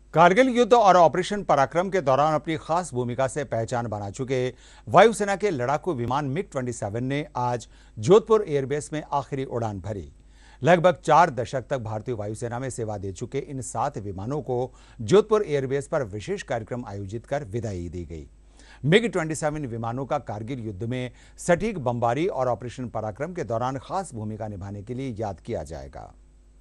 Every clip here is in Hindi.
कारगिल युद्ध और ऑपरेशन पराक्रम के दौरान अपनी खास भूमिका से पहचान बना चुके वायुसेना के लड़ाकू विमान मिग-27 ने आज जोधपुर एयरबेस में आखिरी उड़ान भरी। लगभग 4 दशक तक भारतीय वायुसेना में सेवा दे चुके इन 7 विमानों को जोधपुर एयरबेस पर विशेष कार्यक्रम आयोजित कर विदाई दी गई। मिग-27 विमानों का कारगिल युद्ध में सटीक बमबारी और ऑपरेशन पराक्रम के दौरान खास भूमिका निभाने के लिए याद किया जाएगा।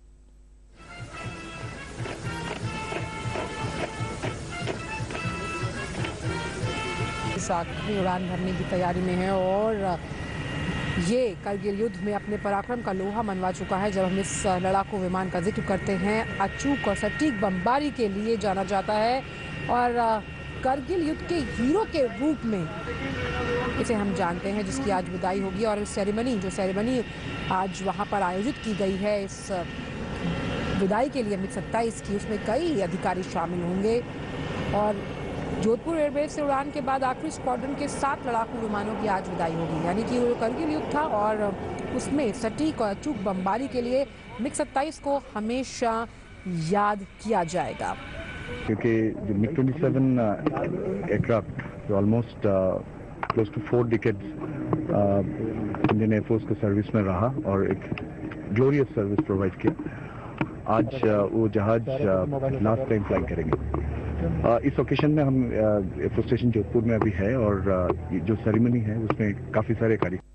आखिरी उड़ान भरने की तैयारी में है और ये कारगिल युद्ध में अपने पराक्रम का लोहा मनवा चुका है। जब हम इस लड़ाकू विमान का जिक्र करते हैं, अचूक और सटीक बमबारी के लिए जाना जाता है और कारगिल युद्ध के हीरो के रूप में इसे हम जानते हैं, जिसकी आज विदाई होगी। और जो सेरेमनी आज वहाँ पर आयोजित की गई है इस विदाई के लिए मिग-27 की, उसमें कई अधिकारी शामिल होंगे। और जोधपुर एयरबेस से उड़ान के बाद आखिरी स्क्वाड्रन के 7 लड़ाकू विमानों की आज विदाई होगी। यानी कि वो कारगिल युद्ध था और उसमें सटीक और अचूक बमबारी के लिए मिग-27 को हमेशा याद किया जाएगा। क्योंकि जो मिग-27 एयरक्राफ्ट जो almost close to 4 decades Indian air force के सर्विस में रहा और एक ग्लोरियस सर्विस प्रोवाइड किया, आज वो जहाज लास्ट टाइम फ्लाई करेंगे। इस ओकेशन में हम एयरफोर्स स्टेशन जोधपुर में अभी है और जो सेरेमनी है उसमें काफ़ी सारे कार्यक्रम